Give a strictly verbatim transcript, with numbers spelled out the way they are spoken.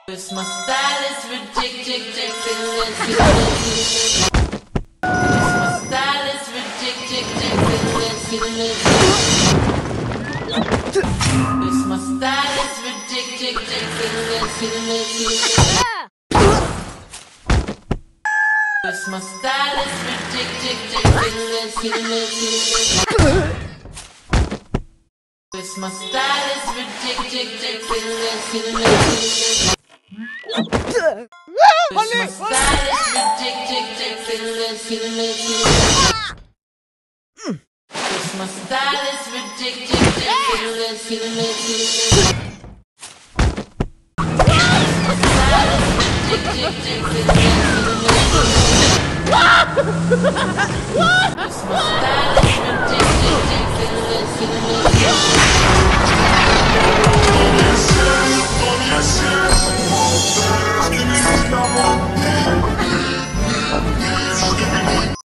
It's my style is ridiculous. It's my style is ridiculous. It's my style is ridiculous. It's my style is ridiculous. It's my style is ridiculous. It's my style is ridiculous. It's my style is ridiculous. It's my style is ridiculous.